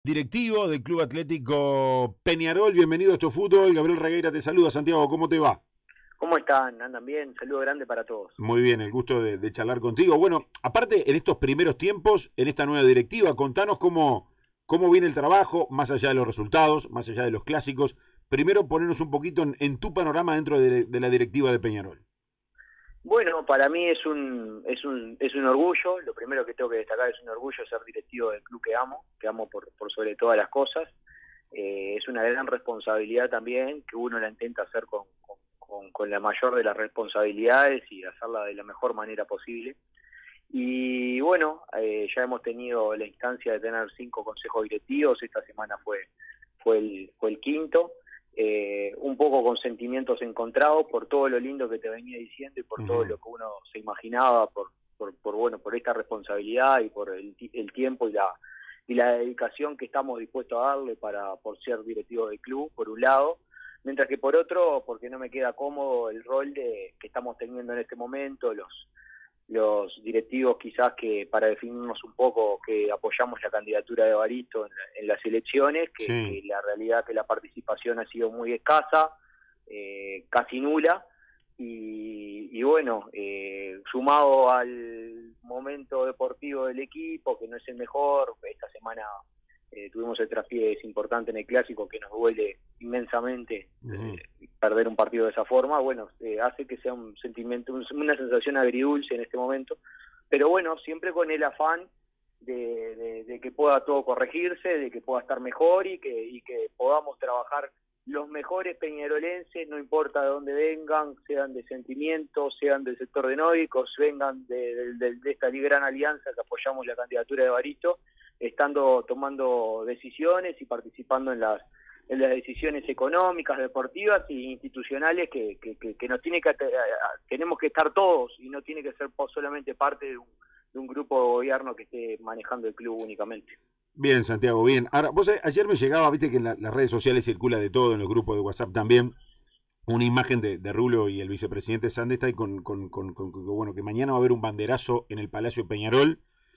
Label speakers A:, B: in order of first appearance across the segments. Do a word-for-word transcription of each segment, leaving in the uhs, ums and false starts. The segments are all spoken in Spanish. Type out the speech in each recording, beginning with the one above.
A: Directivo del Club Atlético Peñarol, bienvenido a Esto Fútbol. Gabriel Regueira te saluda. Santiago, ¿cómo te va?
B: ¿Cómo están? ¿Andan bien? Un saludo grande para todos.
A: Muy bien, el gusto de, de charlar contigo. Bueno, aparte, en estos primeros tiempos, en esta nueva directiva, contanos cómo, cómo viene el trabajo, más allá de los resultados, más allá de los clásicos. Primero, ponernos un poquito en, en tu panorama dentro de, de la directiva de Peñarol.
B: Bueno, para mí es un, es un es un orgullo. Lo primero que tengo que destacar es un orgullo ser directivo del club que amo, que amo por, por sobre todas las cosas. Eh, es una gran responsabilidad también, que uno la intenta hacer con, con, con, con la mayor de las responsabilidades y hacerla de la mejor manera posible. Y bueno, eh, ya hemos tenido la instancia de tener cinco consejos directivos. Esta semana fue, fue, el, fue el quinto. Eh, un poco con sentimientos encontrados por todo lo lindo que te venía diciendo y por uh-huh. todo lo que uno se imaginaba, por, por, por bueno, por esta responsabilidad y por el, el tiempo y la y la dedicación que estamos dispuestos a darle para por ser directivo del club, por un lado, mientras que por otro, porque no me queda cómodo el rol de que estamos teniendo en este momento los los directivos, quizás que para definirnos un poco, que apoyamos la candidatura de Evaristo en, en las elecciones, que, sí. que la realidad que la participación ha sido muy escasa, eh, casi nula, y, y bueno, eh, sumado al momento deportivo del equipo, que no es el mejor, esta semana eh, tuvimos el traspiés importante en el Clásico, que nos duele inmensamente uh-huh. eh, perder un partido de esa forma. Bueno, eh, hace que sea un sentimiento, un, una sensación agridulce en este momento, pero bueno, siempre con el afán de, de, de que pueda todo corregirse, de que pueda estar mejor y que, y que podamos trabajar los mejores peñarolenses, no importa de dónde vengan, sean de sentimientos, sean del sector de nódicos, vengan de, de, de, de esta gran alianza que apoyamos la candidatura de Evaristo, estando tomando decisiones y participando en las en las decisiones económicas, deportivas e institucionales que, que, que, que nos tiene que tenemos que estar todos, y no tiene que ser solamente parte de un, de un grupo de gobierno que esté manejando el club únicamente.
A: Bien, Santiago, bien. Ahora, vos ayer me llegaba, viste que en la, las redes sociales circula de todo, en los grupos de WhatsApp también, una imagen de, de Rulo y el vicepresidente Sandestay con, con, con, con, con, bueno, que mañana va a haber un banderazo en el Palacio Peñarol.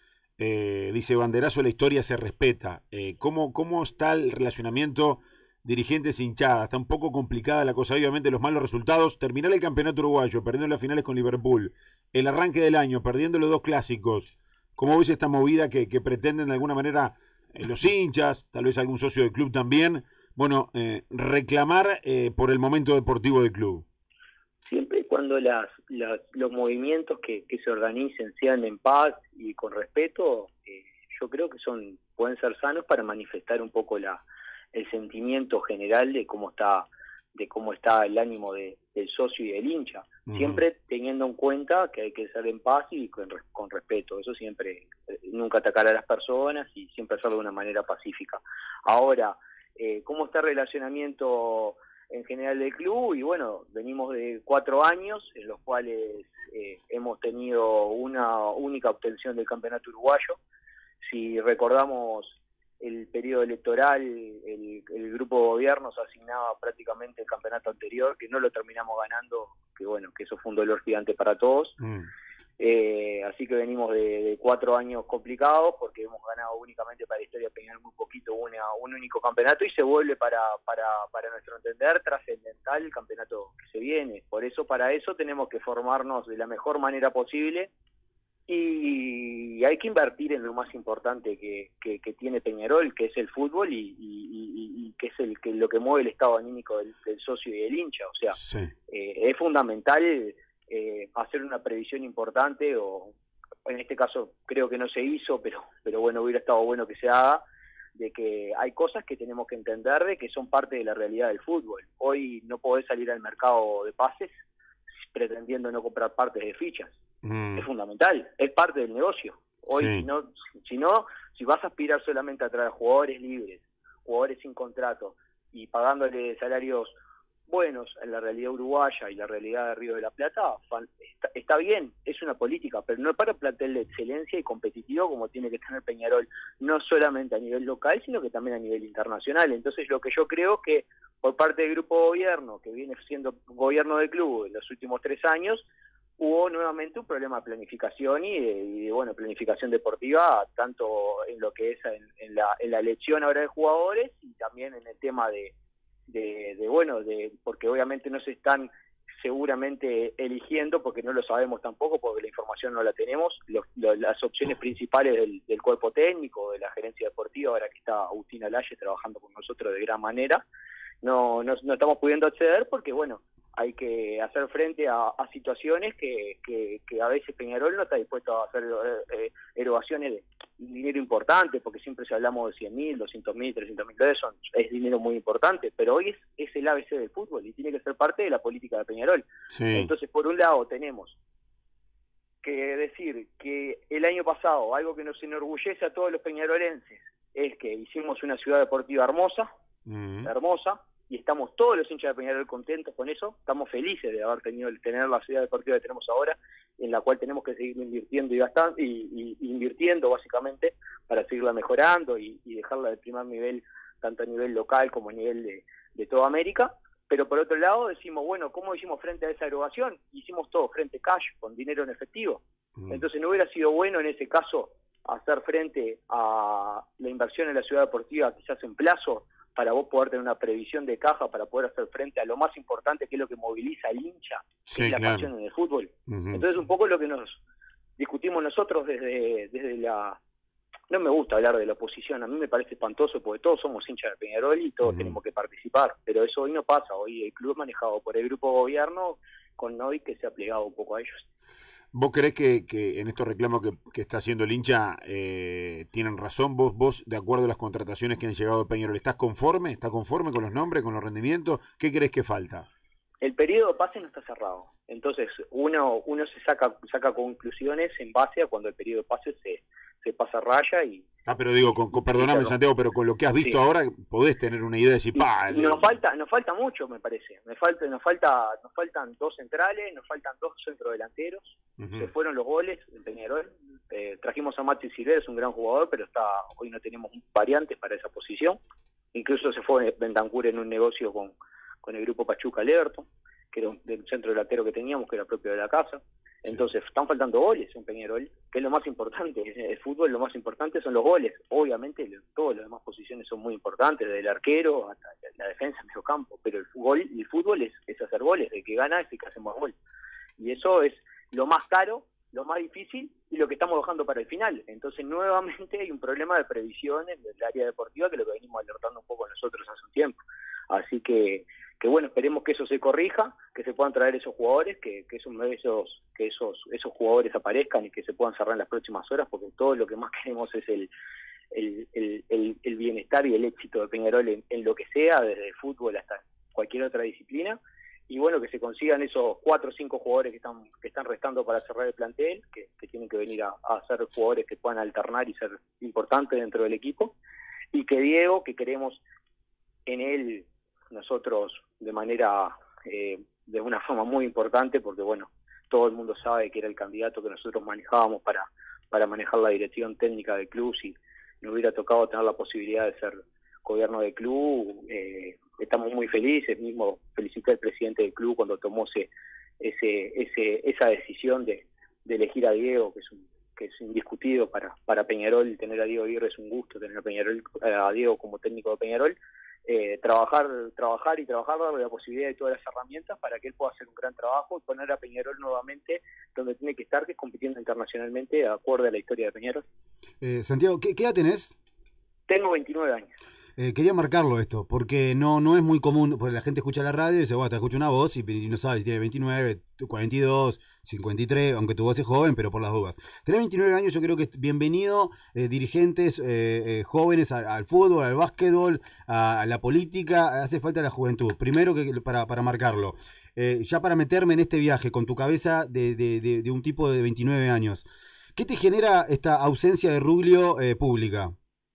A: Eh, dice, banderazo, la historia se respeta. Eh, ¿cómo, ¿Cómo está el relacionamiento dirigentes hinchadas? Está un poco complicada la cosa, obviamente los malos resultados, terminar el campeonato uruguayo, perdiendo las finales con Liverpool, el arranque del año, perdiendo los dos clásicos. ¿Cómo ves esta movida que, que pretenden de alguna manera eh, los hinchas, tal vez algún socio del club también, bueno, eh, reclamar eh, por el momento deportivo del club?
B: Siempre y cuando las, las, los movimientos que, que se organicen sean en paz y con respeto, eh, yo creo que son pueden ser sanos para manifestar un poco la el sentimiento general de cómo está de cómo está el ánimo de, del socio y del hincha, uh-huh. siempre teniendo en cuenta que hay que ser en paz y con, con respeto, eso siempre, eh, nunca atacar a las personas y siempre hacerlo de una manera pacífica. Ahora, eh, ¿cómo está el relacionamiento en general del club? Y bueno, venimos de cuatro años en los cuales eh, hemos tenido una única obtención del campeonato uruguayo. Si recordamos el periodo electoral, el, el grupo de gobiernos asignaba prácticamente el campeonato anterior, que no lo terminamos ganando, que bueno, que eso fue un dolor gigante para todos. Mm. Eh, así que venimos de, de cuatro años complicados, porque hemos ganado únicamente para la historia Peñarol muy poquito, una, un único campeonato, y se vuelve para, para, para nuestro entender trascendental el campeonato que se viene. Por eso, para eso tenemos que formarnos de la mejor manera posible, y hay que invertir en lo más importante que, que, que tiene Peñarol, que es el fútbol, y, y, y, y que es el que lo que mueve el estado anímico del, del socio y del hincha. O sea, sí. eh, es fundamental eh, hacer una previsión importante, o en este caso creo que no se hizo, pero, pero bueno, hubiera estado bueno que se haga, de que hay cosas que tenemos que entender de que son parte de la realidad del fútbol. Hoy no podés salir al mercado de pases pretendiendo no comprar partes de fichas. Mm. Es fundamental, es parte del negocio. Hoy, sí. si no, si no, si vas a aspirar solamente a traer jugadores libres, jugadores sin contrato y pagándole salarios buenos en la realidad uruguaya y la realidad de Río de la Plata, está, está bien, es una política, pero no para plantel de excelencia y competitivo como tiene que tener Peñarol, no solamente a nivel local, sino que también a nivel internacional. Entonces, lo que yo creo que por parte del grupo de gobierno, que viene siendo gobierno del club en los últimos tres años, hubo nuevamente un problema de planificación y de, y de bueno, planificación deportiva, tanto en lo que es en, en, la, en la elección ahora de jugadores y también en el tema de, de, de, bueno, de porque obviamente no se están seguramente eligiendo, porque no lo sabemos tampoco, porque la información no la tenemos, los, los, las opciones principales del, del cuerpo técnico, de la gerencia deportiva, ahora que está Agustín Alaye trabajando con nosotros de gran manera, no, no, no estamos pudiendo acceder porque, bueno, hay que hacer frente a, a situaciones que, que, que a veces Peñarol no está dispuesto a hacer eh, erogaciones de dinero importante, porque siempre si hablamos de cien mil, doscientos mil, trescientos mil dólares, son, es dinero muy importante, pero hoy es, es el A B C del fútbol y tiene que ser parte de la política de Peñarol.
A: Sí.
B: Entonces, por un lado, tenemos que decir que el año pasado, algo que nos enorgullece a todos los peñarolenses, es que hicimos una ciudad deportiva hermosa, mm. hermosa, y estamos todos los hinchas de Peñarol contentos con eso, estamos felices de haber tenido tener la ciudad deportiva que tenemos ahora, en la cual tenemos que seguir invirtiendo y gastando y, y invirtiendo básicamente para seguirla mejorando y, y dejarla de primer nivel, tanto a nivel local como a nivel de, de toda América. Pero por otro lado decimos, bueno, ¿cómo hicimos frente a esa erogación? Hicimos todo frente cash, con dinero en efectivo. Mm. Entonces no hubiera sido bueno en ese caso hacer frente a la inversión en la ciudad deportiva quizás en plazo, para vos poder tener una previsión de caja, para poder hacer frente a lo más importante, que es lo que moviliza al hincha,
A: sí,
B: es la
A: claro.
B: pasión en el fútbol.
A: Uh-huh.
B: Entonces un poco lo que nos discutimos nosotros desde, desde la... No me gusta hablar de la oposición, a mí me parece espantoso porque todos somos hinchas de Peñarol y todos uh-huh. tenemos que participar, pero eso hoy no pasa, hoy el club es manejado por el grupo de gobierno con Novi que se ha plegado un poco a ellos.
A: ¿Vos creés que, que en estos reclamos que, que está haciendo el hincha eh, tienen razón? ¿Vos, vos, de acuerdo a las contrataciones que han llegado de Peñarol, estás conforme? ¿Estás conforme con los nombres, con los rendimientos? ¿Qué crees que falta?
B: El periodo de pase no está cerrado. Entonces, uno uno se saca saca conclusiones en base a cuando el periodo de pase se, se pasa raya y...
A: Ah, pero digo, con, con, perdóname claro. Santiago, pero con lo que has visto sí. ahora podés tener una idea de decir, ¡pah!
B: Y nos falta, nos falta mucho, me parece. Me falta, nos falta, nos faltan dos centrales, nos faltan dos centrodelanteros. Uh-huh. Se fueron los goles en Peñarol. Eh, trajimos a Mati Silver, es un gran jugador, pero está hoy no tenemos variantes para esa posición. Incluso se fue Bentancur en un negocio con, con el grupo Pachuca Leverton, que era un, del centro delantero que teníamos, que era propio de la casa. Entonces, sí. están faltando goles en Peñarol, que es lo más importante. El fútbol, lo más importante son los goles. Obviamente, todas las demás posiciones son muy importantes, desde el arquero hasta la defensa, el medio campo. Pero el fútbol, el fútbol es, es hacer goles. El que gana es el que hace más gol. Y eso es lo más caro, lo más difícil y lo que estamos dejando para el final. Entonces, nuevamente hay un problema de previsión en el área deportiva, que es lo que venimos alertando un poco nosotros hace un tiempo. Así que... que bueno, esperemos que eso se corrija, que se puedan traer esos jugadores, que, que esos esos que esos esos jugadores aparezcan y que se puedan cerrar en las próximas horas, porque todo lo que más queremos es el el, el, el, el bienestar y el éxito de Peñarol en, en lo que sea, desde el fútbol hasta cualquier otra disciplina, y bueno, que se consigan esos cuatro o cinco jugadores que están que están restando para cerrar el plantel, que, que tienen que venir a, a ser jugadores que puedan alternar y ser importantes dentro del equipo, y que Diego, que queremos en él nosotros de manera, eh, de una forma muy importante, porque bueno, todo el mundo sabe que era el candidato que nosotros manejábamos para, para manejar la dirección técnica del club. Si nos hubiera tocado tener la posibilidad de ser gobierno del club, eh, estamos muy felices. Mismo felicité al presidente del club cuando tomó ese, ese, ese, esa decisión de, de elegir a Diego, que es un que es indiscutido para, para Peñarol. Tener a Diego Aguirre es un gusto, tener a, Peñarol, a Diego como técnico de Peñarol. Eh, trabajar trabajar y trabajar, darle la posibilidad de todas las herramientas para que él pueda hacer un gran trabajo y poner a Peñarol nuevamente donde tiene que estar, que es compitiendo internacionalmente de acuerdo a la historia de Peñarol.
C: Eh, Santiago, ¿qué, ¿qué edad tenés?
B: Tengo veintinueve años.
C: Eh, quería marcarlo esto, porque no no es muy común, porque la gente escucha la radio y dice, bueno, te escucha una voz y, y no sabe si tiene veintinueve, cuarenta y dos, cincuenta y tres, aunque tu voz es joven, pero por las dudas. Tenés veintinueve años, yo creo que bienvenido, eh, dirigentes eh, eh, jóvenes al, al fútbol, al básquetbol, a, a la política, hace falta la juventud. Primero que para, para marcarlo. Eh, ya para meterme en este viaje con tu cabeza de, de, de, de un tipo de veintinueve años, ¿qué te genera esta ausencia de Ruglio eh, pública?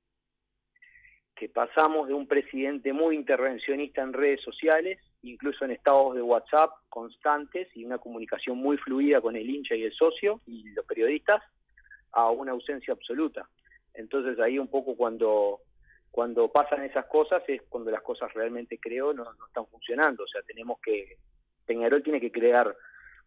B: Que pasamos de un presidente muy intervencionista en redes sociales, incluso en estados de WhatsApp constantes y una comunicación muy fluida con el hincha y el socio y los periodistas, a una ausencia absoluta. Entonces ahí un poco cuando cuando pasan esas cosas es cuando las cosas realmente, creo, no, no están funcionando. O sea, tenemos que, Peñarol tiene que crear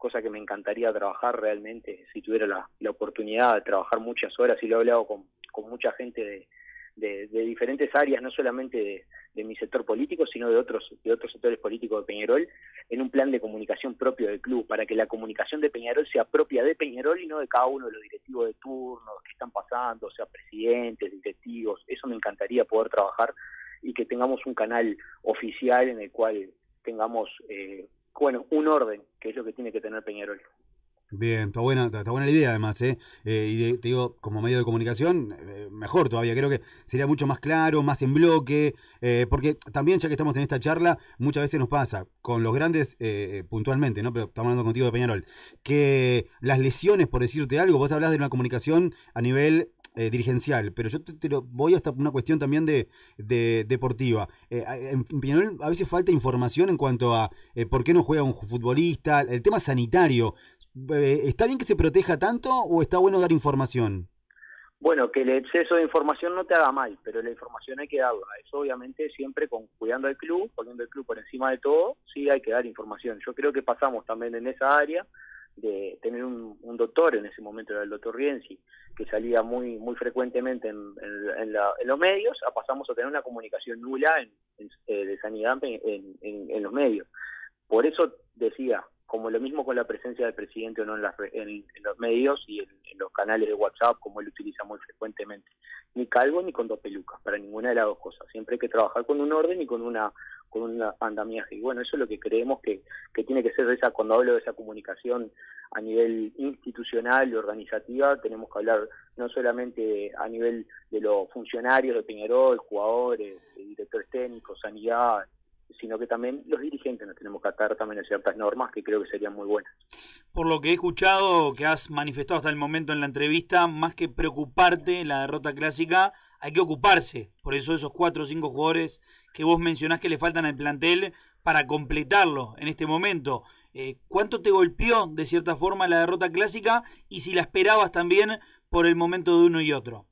B: cosa que me encantaría trabajar realmente si tuviera la, la oportunidad de trabajar muchas horas, y lo he hablado con, con mucha gente de, de, de diferentes áreas, no solamente de, de mi sector político, sino de otros, de otros sectores políticos de Peñarol, en un plan de comunicación propio del club, para que la comunicación de Peñarol sea propia de Peñarol y no de cada uno de los directivos de turno, que están pasando, o sea, presidentes, directivos. Eso me encantaría poder trabajar, y que tengamos un canal oficial en el cual tengamos, eh, bueno, un orden, que es lo que tiene que tener Peñarol.
C: Bien, está buena, está buena la idea además, ¿eh? eh y de, te digo, como medio de comunicación, eh, mejor todavía, creo que sería mucho más claro, más en bloque, eh, porque también, ya que estamos en esta charla, muchas veces nos pasa, con los grandes, eh, puntualmente, ¿no? Pero estamos hablando contigo de Peñarol, que las lesiones, por decirte algo, vos hablás de una comunicación a nivel eh, dirigencial, pero yo te, te lo voy hasta una cuestión también de, de deportiva. Eh, en Peñarol a veces falta información en cuanto a eh, por qué no juega un futbolista, el tema sanitario. ¿Está bien que se proteja tanto o está bueno dar información?
B: Bueno, que el exceso de información no te haga mal, pero la información hay que darla. Eso obviamente siempre con cuidando al club, poniendo el club por encima de todo, sí hay que dar información. Yo creo que pasamos también en esa área de tener un, un doctor, en ese momento era el doctor Rienzi, que salía muy muy frecuentemente en, en, en, la, en los medios, a pasamos a tener una comunicación nula en, en, eh, de sanidad en, en, en los medios. Por eso decía, como lo mismo con la presencia del presidente o no en, las, en, en los medios y en, en los canales de WhatsApp, como él utiliza muy frecuentemente. Ni calvo ni con dos pelucas, para ninguna de las dos cosas. Siempre hay que trabajar con un orden y con una con un andamiaje. Y bueno, eso es lo que creemos que, que tiene que ser esa, cuando hablo de esa comunicación a nivel institucional y organizativa, tenemos que hablar no solamente a nivel de los funcionarios de Peñarol, jugadores, directores técnicos, sanidad, sino que también los dirigentes nos tenemos que atar también a ciertas normas que creo que serían muy buenas.
D: Por lo que he escuchado, que has manifestado hasta el momento en la entrevista, más que preocuparte en la derrota clásica, hay que ocuparse. Por eso esos cuatro o cinco jugadores que vos mencionás que le faltan al plantel para completarlo en este momento. Eh, ¿Cuánto te golpeó de cierta forma la derrota clásica y si la esperabas también por el momento de uno y otro?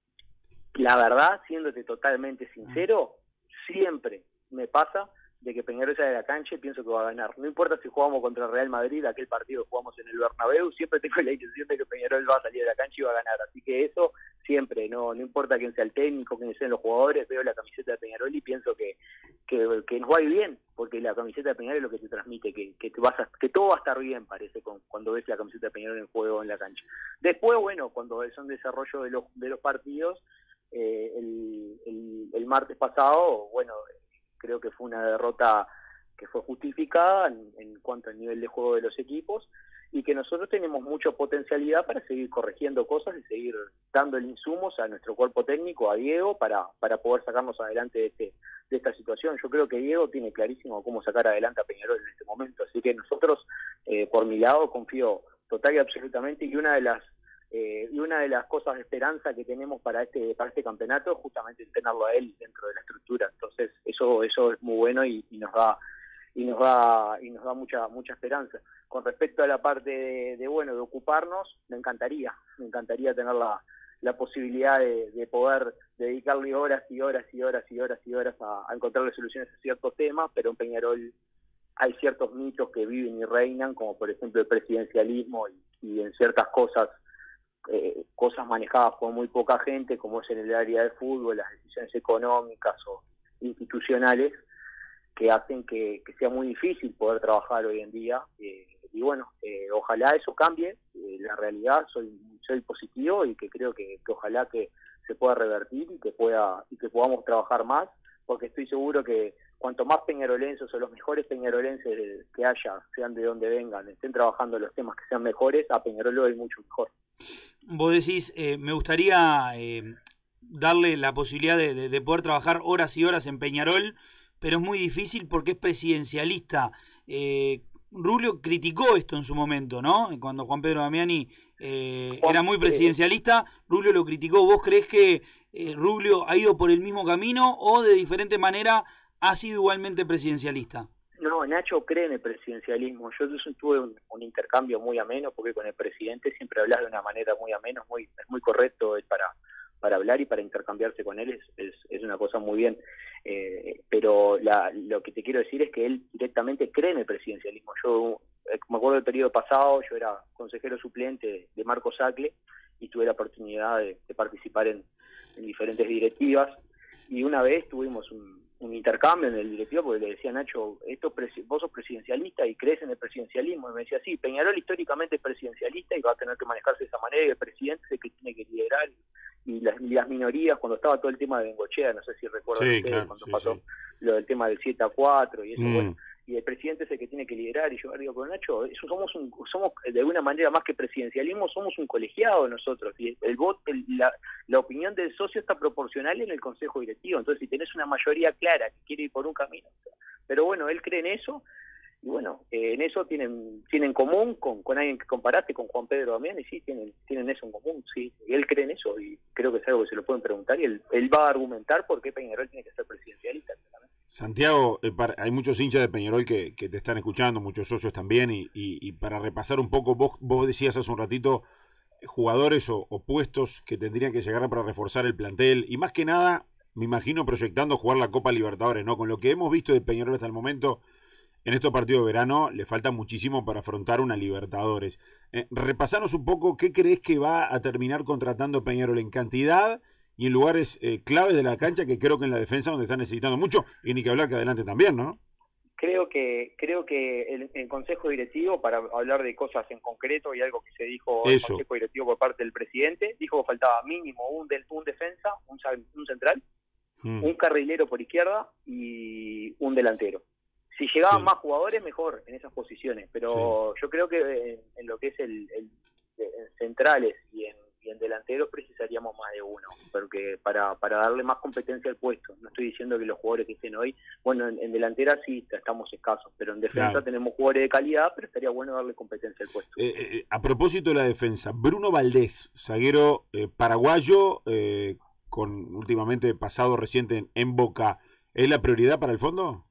B: La verdad, siéndote totalmente sincero, siempre me pasa de que Peñarol sale de la cancha y pienso que va a ganar. No importa si jugamos contra Real Madrid, aquel partido que jugamos en el Bernabéu, siempre tengo la intención de que Peñarol va a salir de la cancha y va a ganar. Así que eso siempre, no no importa quién sea el técnico, quién sean los jugadores, veo la camiseta de Peñarol y pienso que, que, que nos va a ir bien, porque la camiseta de Peñarol es lo que te transmite, que, que, te vas a, que todo va a estar bien, parece, con, cuando ves la camiseta de Peñarol en juego en la cancha. Después, bueno, cuando son desarrollo de los, de los partidos, eh, el, el, el martes pasado, bueno, creo que fue una derrota que fue justificada en, en cuanto al nivel de juego de los equipos, y que nosotros tenemos mucha potencialidad para seguir corrigiendo cosas y seguir dando el insumos a nuestro cuerpo técnico, a Diego, para, para poder sacarnos adelante de, este, de esta situación. Yo creo que Diego tiene clarísimo cómo sacar adelante a Peñarol en este momento, así que nosotros, eh, por mi lado, confío total y absolutamente, y una de las Eh, y una de las cosas de esperanza que tenemos para este para este campeonato es justamente tenerlo a él dentro de la estructura. Entonces eso eso es muy bueno y, y nos da y nos da y nos da mucha mucha esperanza. Con respecto a la parte de, de bueno de ocuparnos, me encantaría me encantaría tener la, la posibilidad de, de poder dedicarle horas y horas y horas y horas y horas a, a encontrarle soluciones a ciertos temas, pero en Peñarol hay ciertos mitos que viven y reinan, como por ejemplo el presidencialismo y, y en ciertas cosas Eh, cosas manejadas por muy poca gente, como es en el área del fútbol, las decisiones económicas o institucionales, que hacen que, que sea muy difícil poder trabajar hoy en día. Eh, y bueno, eh, ojalá eso cambie. Eh, la realidad, soy soy positivo y que creo que, que ojalá que se pueda revertir y que pueda y que podamos trabajar más, porque estoy seguro que cuanto más peñarolenses o los mejores peñarolenses que haya, sean de donde vengan, estén trabajando los temas que sean mejores, a Peñarol lo hay mucho mejor.
D: Vos decís, eh, me gustaría eh, darle la posibilidad de, de, de poder trabajar horas y horas en Peñarol, pero es muy difícil porque es presidencialista. Eh, Rubio criticó esto en su momento, ¿no? Cuando Juan Pedro Damiani eh, Juan, era muy presidencialista, Rubio lo criticó. ¿Vos creés que eh, Rubio ha ido por el mismo camino o de diferente manera ha sido igualmente presidencialista?
B: No, Nacho cree en el presidencialismo. Yo tuve un, un intercambio muy ameno, porque con el presidente siempre hablas de una manera muy amena, muy, es muy correcto para, para hablar y para intercambiarse con él, es, es, es una cosa muy bien. Eh, pero la, lo que te quiero decir es que él directamente cree en el presidencialismo. Yo me acuerdo del periodo pasado, yo era consejero suplente de Marco Sacle y tuve la oportunidad de, de participar en, en diferentes directivas, y una vez tuvimos un, un intercambio en el directivo porque le decía a Nacho, esto vos sos presidencialista y crees en el presidencialismo, y me decía, sí, Peñarol históricamente es presidencialista y va a tener que manejarse de esa manera, y el presidente es el que tiene que liderar, y las, y las minorías, cuando estaba todo el tema de Bengochea, no sé si recuerdan
A: sí,
B: ustedes,
A: claro,
B: cuando
A: sí,
B: pasó
A: sí.
B: lo del tema del siete a cuatro y eso,
A: Mm.
B: bueno, y el presidente es el que tiene que liderar, y yo digo, pero Nacho, eso somos un, somos de alguna manera más que presidencialismo, somos un colegiado nosotros, y el, el voto, el, la, la opinión del socio está proporcional en el consejo directivo, entonces si tenés una mayoría clara que quiere ir por un camino, pero bueno, él cree en eso, y bueno, eh, en eso tienen tienen en común con, con alguien que comparaste, con Juan Pedro Damián, y sí, tienen tienen eso en común, sí, y él cree en eso, y creo que es algo que se lo pueden preguntar, y él, él va a argumentar por qué Peñarol tiene que ser presidencialista.
A: Santiago, eh, para, hay muchos hinchas de Peñarol que, que te están escuchando, muchos socios también, y, y, y para repasar un poco, vos, vos decías hace un ratito eh, jugadores o, o puestos que tendrían que llegar para reforzar el plantel, y más que nada, me imagino proyectando jugar la Copa Libertadores, ¿no? Con lo que hemos visto de Peñarol hasta el momento, en estos partidos de verano, le falta muchísimo para afrontar una Libertadores. Eh, repasanos un poco, ¿qué crees que va a terminar contratando Peñarol en cantidad y en lugares eh, claves de la cancha, que creo que en la defensa donde está necesitando mucho, y ni que hablar que adelante también, ¿no?
B: Creo que creo que el, el Consejo Directivo, para hablar de cosas en concreto y algo que se dijo en el Consejo Directivo por parte del presidente, dijo que faltaba mínimo un, del, un defensa, un, un central, mm. un carrilero por izquierda y un delantero. Si llegaban sí. más jugadores, mejor en esas posiciones, pero sí. yo creo que en, en lo que es el, el en centrales y en, y en delanteros precisaríamos más de uno, porque para, para darle más competencia al puesto. No estoy diciendo que los jugadores que estén hoy, bueno, en, en delantera sí estamos escasos, pero en defensa claro. tenemos jugadores de calidad, pero estaría bueno darle competencia al puesto.
A: Eh, eh, a propósito de la defensa, Bruno Valdés, zaguero eh, paraguayo, eh, con últimamente pasado reciente en, en Boca, ¿es la prioridad para el fondo?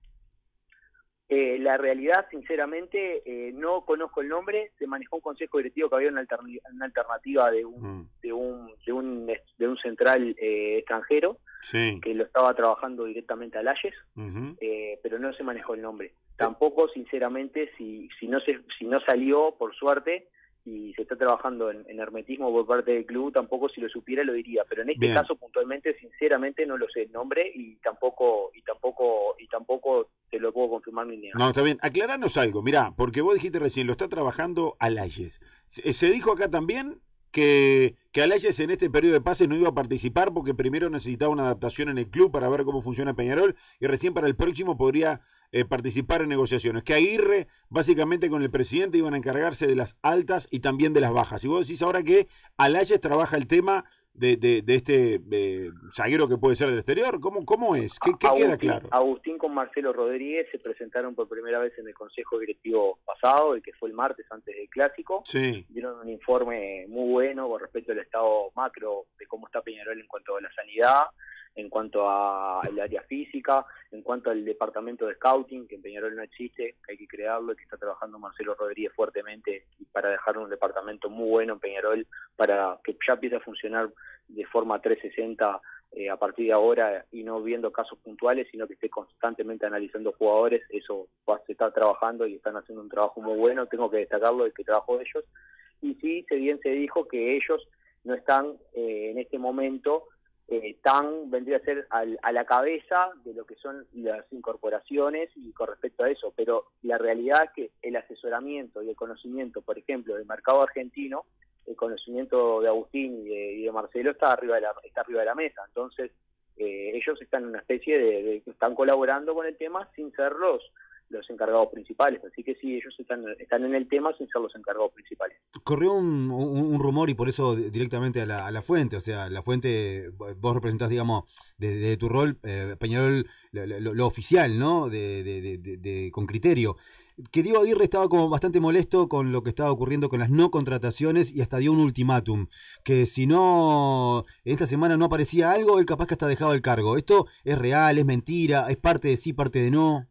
B: Eh, la realidad, sinceramente, eh, no conozco el nombre. Se manejó un consejo directivo que había una, alterni una alternativa de un, mm. de un de un de un central eh, extranjero sí. que lo estaba trabajando directamente a Layes, uh-huh. eh, pero no se manejó el nombre. Tampoco, sinceramente, si si no se si no salió, por suerte, y se está trabajando en, en hermetismo por parte del club, tampoco si lo supiera lo diría, pero en este Bien. caso puntualmente, sinceramente no lo sé el nombre y tampoco y tampoco y tampoco te lo puedo confirmar ni nada.
A: No, está bien. Aclaranos algo, mirá, porque vos dijiste recién, lo está trabajando Alayes. Se, se dijo acá también que, que Alayes en este periodo de pases no iba a participar porque primero necesitaba una adaptación en el club para ver cómo funciona Peñarol y recién para el próximo podría eh, participar en negociaciones. Que Aguirre, básicamente con el presidente, iban a encargarse de las altas y también de las bajas. Y vos decís ahora que Alayes trabaja el tema de, de, de este eh, zaguero que puede ser del exterior. ¿Cómo, cómo es? ¿Qué, qué
B: Agustín,
A: queda claro?
B: Agustín con Marcelo Rodríguez se presentaron por primera vez en el Consejo Directivo pasado, el que fue el martes antes del Clásico.
A: Sí.
B: Dieron un informe muy bueno con respecto al estado macro de cómo está Peñarol en cuanto a la sanidad, en cuanto al área física, en cuanto al departamento de scouting, que en Peñarol no existe, que hay que crearlo y que está trabajando Marcelo Rodríguez fuertemente para dejar un departamento muy bueno en Peñarol, para que ya empiece a funcionar de forma trescientos sesenta eh, a partir de ahora y no viendo casos puntuales, sino que esté constantemente analizando jugadores. Eso se está trabajando y están haciendo un trabajo muy bueno, tengo que destacarlo, el que trabajó de ellos. Y sí, se bien se dijo que ellos no están eh, en este momento Eh, tan, vendría a ser al, a la cabeza de lo que son las incorporaciones y con respecto a eso, pero la realidad es que el asesoramiento y el conocimiento, por ejemplo, del mercado argentino, el conocimiento de Agustín y de, y de Marcelo está arriba de la, está arriba de la mesa, entonces eh, ellos están en una especie de, de, están colaborando con el tema sin ser los los encargados principales, así que sí, ellos están, están en el tema sin ser los encargados principales.
C: Corrió un, un, un rumor y por eso directamente a la, a la fuente, o sea, la fuente, vos representás, digamos, desde de tu rol, eh, Peñarol, lo, lo, lo oficial, ¿no? De, de, de, de, de, con criterio. Que Diego Aguirre estaba como bastante molesto con lo que estaba ocurriendo con las no contrataciones y hasta dio un ultimátum, que si no, en esta semana no aparecía algo, él capaz que hasta dejaba el cargo. ¿Esto es real, es mentira, es parte de sí, parte de no?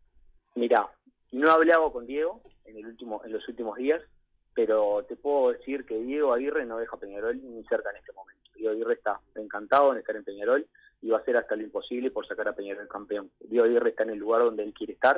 B: Mirá, no he hablado con Diego en el último, en los últimos días, pero te puedo decir que Diego Aguirre no deja Peñarol ni cerca en este momento. Diego Aguirre está encantado en estar en Peñarol y va a hacer hasta lo imposible por sacar a Peñarol campeón. Diego Aguirre está en el lugar donde él quiere estar,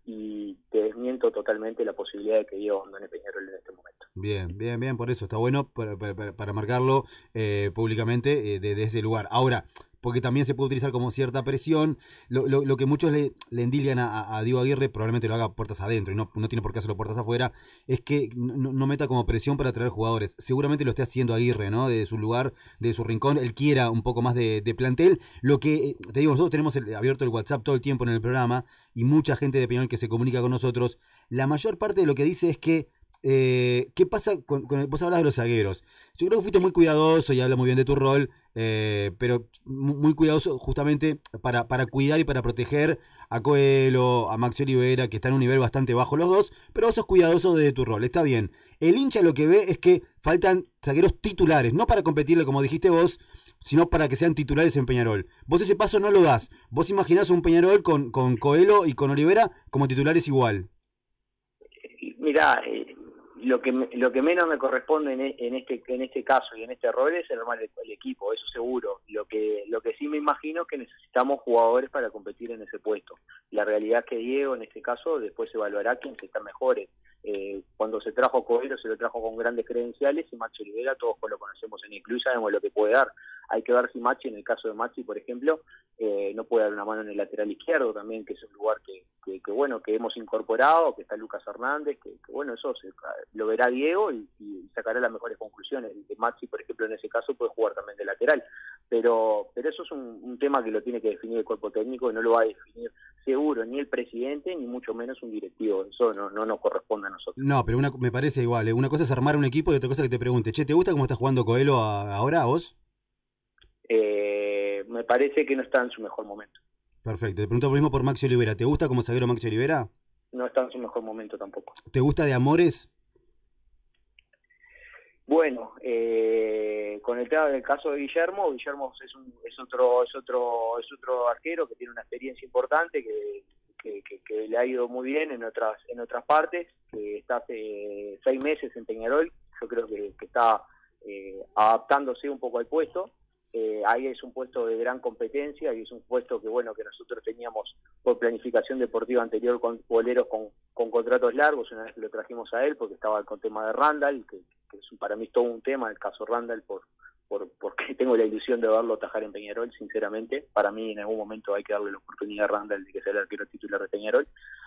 B: y te desmiento totalmente la posibilidad de que Diego abandone Peñarol en este momento.
C: Bien, bien, bien, por eso está bueno para, para, para marcarlo eh, públicamente eh, desde ese lugar. Ahora, porque también se puede utilizar como cierta presión, lo, lo, lo que muchos le, le endilgan a, a Diego Aguirre, probablemente lo haga puertas adentro y no, no tiene por qué hacerlo puertas afuera, es que no, no meta como presión para atraer jugadores. Seguramente lo esté haciendo Aguirre, ¿no? De su lugar, de su rincón, él quiera un poco más de, de plantel. Lo que, te digo, nosotros tenemos el, abierto el WhatsApp todo el tiempo en el programa y mucha gente de Peñarol que se comunica con nosotros. La mayor parte de lo que dice es que Eh, ¿qué pasa con, con el, vos hablas de los zagueros? Yo creo que fuiste muy cuidadoso y habla muy bien de tu rol, eh, pero muy cuidadoso justamente para, para cuidar y para proteger a Coelho, a Maxi Olivera, que están en un nivel bastante bajo los dos, pero vos sos cuidadoso de tu rol, está bien. El hincha lo que ve es que faltan zagueros titulares, no para competirle como dijiste vos, sino para que sean titulares en Peñarol. Vos ese paso no lo das. Vos imaginás un Peñarol con, con Coelho y con Olivera como titulares igual.
B: Mirá, eh, lo que lo que menos me corresponde en, en este en este caso y en este rol es armar el, el equipo, eso seguro. Lo que lo que sí me imagino es que necesitamos jugadores para competir en ese puesto. La realidad es que Diego en este caso después se evaluará quiénes están mejores. Eh, cuando se trajo a Coelho se lo trajo con grandes credenciales y Maxi Olivera todos lo conocemos en el club y sabemos lo que puede dar. Hay que ver si Maxi, en el caso de Maxi por ejemplo, eh, no puede dar una mano en el lateral izquierdo también, que es un lugar que, que, que bueno, que hemos incorporado, que está Lucas Hernández, que, que bueno, eso se, lo verá Diego y, y sacará las mejores conclusiones. De Maxi, por ejemplo, en ese caso puede jugar también de lateral, pero pero eso es un, un tema que lo tiene que definir el cuerpo técnico y no lo va a definir seguro ni el presidente ni mucho menos un directivo. Eso no, no nos corresponde a nosotros.
C: No, pero una, me parece igual, ¿eh? Una cosa es armar un equipo y otra cosa que te pregunte, che, ¿te gusta cómo está jugando Coelho a, ahora a vos?
B: Eh, me parece que no está en su mejor momento.
C: Perfecto, te pregunto lo mismo por Maxi Olivera, ¿te gusta como zaguero Maxi Olivera?
B: No está en su mejor momento tampoco.
C: ¿Te gusta de Amores?
B: Bueno, eh, con el tema del caso de Guillermo, Guillermo es un, es otro es otro es otro arquero que tiene una experiencia importante, que, que, que, que le ha ido muy bien en otras en otras partes, que está hace seis meses en Peñarol. Yo creo que, que está eh, adaptándose un poco al puesto. Eh, ahí es un puesto de gran competencia y es un puesto que bueno que nosotros teníamos por planificación deportiva anterior con boleros con, con contratos largos, una vez que lo trajimos a él porque estaba con tema de Randall, que, que es para mí todo un tema el caso Randall, por, por porque tengo la ilusión de verlo atajar en Peñarol. Sinceramente, para mí en algún momento hay que darle la oportunidad a Randall de que sea el arquero titular de Peñarol,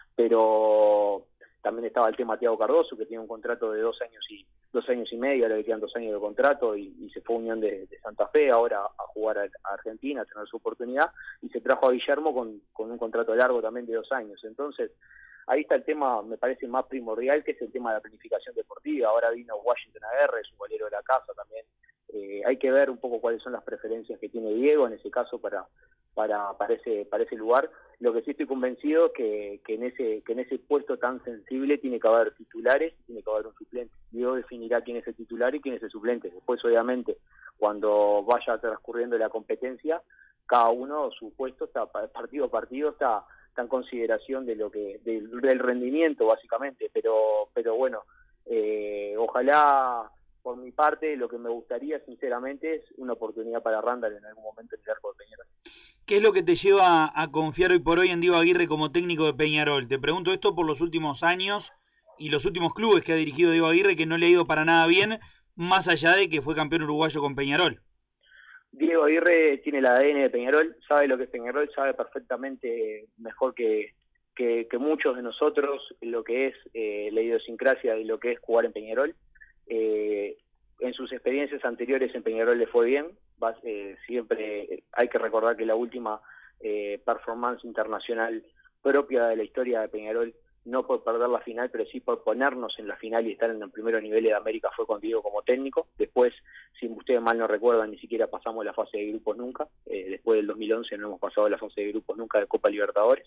B: pero también estaba el tema Thiago Cardoso, que tiene un contrato de dos años y dos años y medio, ahora le quedan dos años de contrato y, y se fue a Unión de, de Santa Fe ahora a jugar a, a Argentina, a tener su oportunidad, y se trajo a Guillermo con, con un contrato largo también de dos años. Entonces, ahí está el tema, me parece más primordial, que es el tema de la planificación deportiva. Ahora vino Washington A R, es un golero de la casa también. Eh, hay que ver un poco cuáles son las preferencias que tiene Diego en ese caso para para, para, ese, para ese lugar. Lo que sí estoy convencido que, que en ese que en ese puesto tan sensible tiene que haber titulares, tiene que haber un suplente. Diego definirá quién es el titular y quién es el suplente. Después, obviamente, cuando vaya transcurriendo la competencia, cada uno su puesto está partido a partido está, está en consideración de lo que del, del rendimiento básicamente. Pero pero bueno, eh, ojalá. Por mi parte, lo que me gustaría, sinceramente, es una oportunidad para Randall en algún momento en el arco de Peñarol.
D: ¿Qué es lo que te lleva a confiar hoy por hoy en Diego Aguirre como técnico de Peñarol? Te pregunto esto por los últimos años y los últimos clubes que ha dirigido Diego Aguirre, que no le ha ido para nada bien, más allá de que fue campeón uruguayo con Peñarol.
B: Diego Aguirre tiene el A D N de Peñarol, sabe lo que es Peñarol, sabe perfectamente mejor que, que, que muchos de nosotros lo que es eh, la idiosincrasia de lo que es jugar en Peñarol. Eh, en sus experiencias anteriores en Peñarol le fue bien. Va, eh, siempre hay que recordar que la última eh, performance internacional propia de la historia de Peñarol, no por perder la final, pero sí por ponernos en la final y estar en los primeros niveles de América, fue con Diego como técnico. Después, si ustedes mal no recuerdan, ni siquiera pasamos la fase de grupos nunca. Eh, después del dos mil once no hemos pasado la fase de grupos nunca de Copa Libertadores.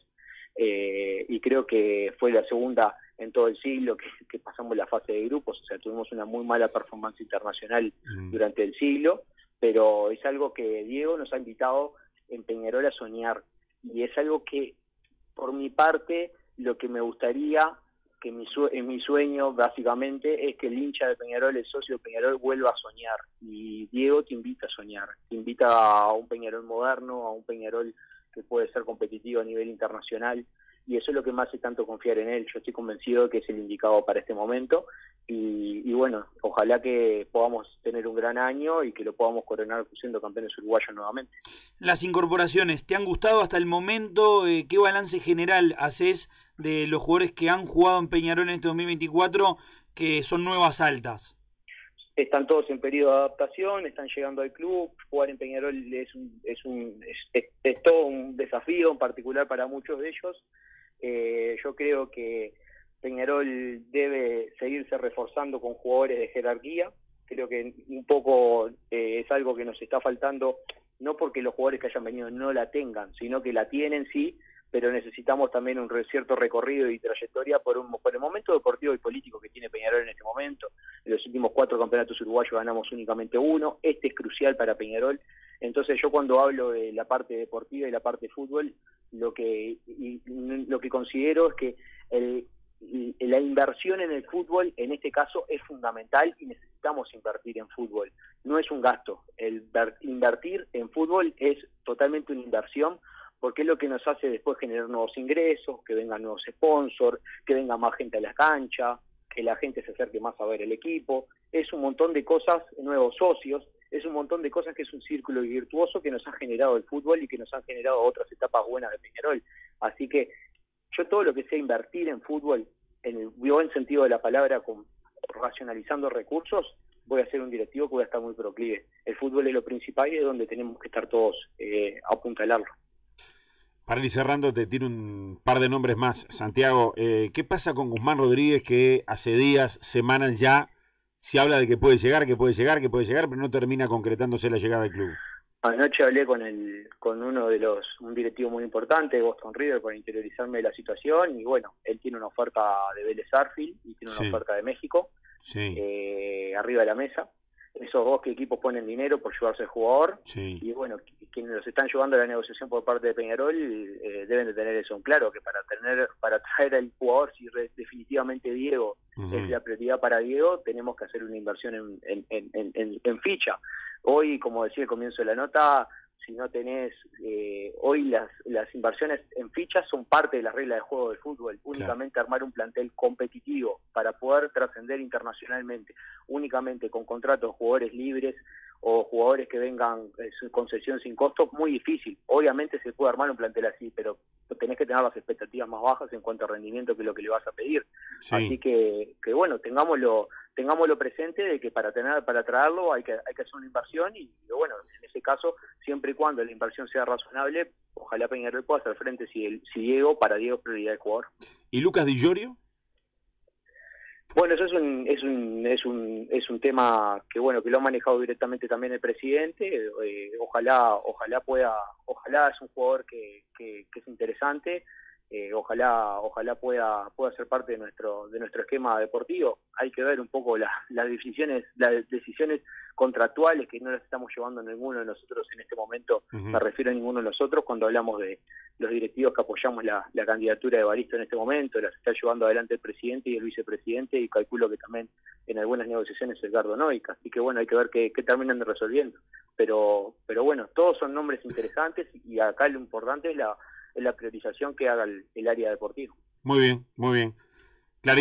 B: Eh, y creo que fue la segunda en todo el siglo que, que pasamos la fase de grupos. O sea, tuvimos una muy mala performance internacional mm. durante el siglo, pero es algo que Diego nos ha invitado en Peñarol a soñar, y es algo que, por mi parte, lo que me gustaría, que mi sue en mi sueño básicamente, es que el hincha de Peñarol, el socio de Peñarol, vuelva a soñar, y Diego te invita a soñar, te invita a un Peñarol moderno, a un Peñarol que puede ser competitivo a nivel internacional. y eso es lo que me hace tanto confiar en él. Yo estoy convencido de que es el indicado para este momento, y, y bueno, ojalá que podamos tener un gran año y que lo podamos coronar siendo campeones uruguayos nuevamente.
D: Las incorporaciones, ¿te han gustado hasta el momento? Eh, ¿Qué balance general haces de los jugadores que han jugado en Peñarol en este dos mil veinticuatro, que son nuevas altas?
B: Están todos en periodo de adaptación, están llegando al club. Jugar en Peñarol es un, es un es, es, es todo un desafío, en particular para muchos de ellos. Eh, yo creo que Peñarol debe seguirse reforzando con jugadores de jerarquía. Creo que un poco eh, es algo que nos está faltando, no porque los jugadores que hayan venido no la tengan, sino que la tienen, sí, pero necesitamos también un cierto recorrido y trayectoria por, un, por el momento deportivo y político que tiene Peñarol en este momento. En los últimos cuatro campeonatos uruguayos ganamos únicamente uno. Este es crucial para Peñarol. Entonces yo cuando hablo de la parte deportiva y la parte de fútbol, lo que, y, lo que considero es que el, la inversión en el fútbol en este caso es fundamental y necesitamos invertir en fútbol. No es un gasto. El invertir en fútbol es totalmente una inversión, porque es lo que nos hace después generar nuevos ingresos, que vengan nuevos sponsors, que venga más gente a la cancha, que la gente se acerque más a ver el equipo. Es un montón de cosas, nuevos socios, es un montón de cosas que es un círculo virtuoso que nos ha generado el fútbol y que nos han generado otras etapas buenas de Peñarol. Así que yo todo lo que sea invertir en fútbol, en el buen sentido de la palabra, con, racionalizando recursos, voy a ser un directivo que voy a estar muy proclive. El fútbol es lo principal y es donde tenemos que estar todos eh, a apuntalarlo.
A: Para ir cerrando, te tiro un par de nombres más. Santiago, eh, ¿qué pasa con Guzmán Rodríguez, que hace días, semanas ya, se habla de que puede llegar, que puede llegar, que puede llegar, pero no termina concretándose la llegada del club?
B: Anoche hablé con el con uno de los, un directivo muy importante, Boston River, para interiorizarme de la situación, y bueno, él tiene una oferta de Vélez Sarsfield y tiene una
A: Sí.
B: oferta de México,
A: Sí,
B: eh, arriba de la mesa. Esos dos que equipos ponen dinero por llevarse al jugador,
A: sí.
B: y bueno, quienes los están llevando a la negociación por parte de Peñarol eh, deben de tener eso en claro, que para tener para traer al jugador, si re, definitivamente Diego
A: Uh-huh.
B: es la prioridad para Diego, tenemos que hacer una inversión en, en, en, en, en, en ficha. Hoy, como decía al comienzo de la nota, si no tenés, eh, hoy las, las inversiones en fichas son parte de la regla de juego del fútbol. Únicamente claro. Armar un plantel competitivo para poder trascender internacionalmente, únicamente con contratos de jugadores libres o jugadores que vengan eh, su concesión sin costo, muy difícil. Obviamente se puede armar un plantel así, pero tenés que tener las expectativas más bajas en cuanto a rendimiento, que es lo que le vas a pedir. Sí. Así que, que bueno, tengámoslo tengámoslo presente, de que para tener para traerlo hay que hay que hacer una inversión, y bueno, en ese caso, siempre y cuando la inversión sea razonable, ojalá Peñarol pueda hacer frente si, el, si Diego, para Diego es prioridad del jugador.
A: ¿Y Lucas Di Llorio?
B: Bueno, eso es un es un es un es un tema que bueno que lo ha manejado directamente también el presidente. Eh, ojalá ojalá pueda ojalá es un jugador que, que, que es interesante. Eh, ojalá ojalá pueda pueda ser parte de nuestro de nuestro esquema deportivo. Hay que ver un poco las las decisiones las decisiones contractuales, que no las estamos llevando ninguno de nosotros en este momento. Uh-huh. Me refiero a ninguno de nosotros cuando hablamos de los directivos que apoyamos la, la candidatura de Evaristo en este momento. Las está llevando adelante el presidente y el vicepresidente, y calculo que también en algunas negociaciones Edgardo Noica. Así que bueno, hay que ver qué, qué terminan de resolviendo. Pero pero bueno, todos son nombres interesantes, y acá lo importante es la, es la priorización que haga el, el área deportiva.
A: Muy bien, muy bien.